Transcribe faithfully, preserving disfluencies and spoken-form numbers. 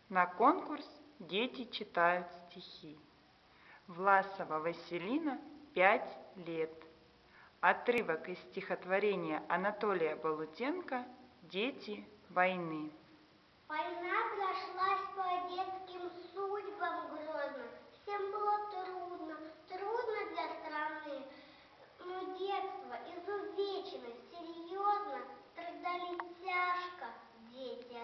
На конкурс дети читают стихи. Власова Василина, пять лет. Отрывок из стихотворения Анатолия Болутенко «Дети, войны». Война прошлась по детским судьбам грозным. Всем было трудно, трудно для страны. Но детство изувечено серьезно, страдали тяжко дети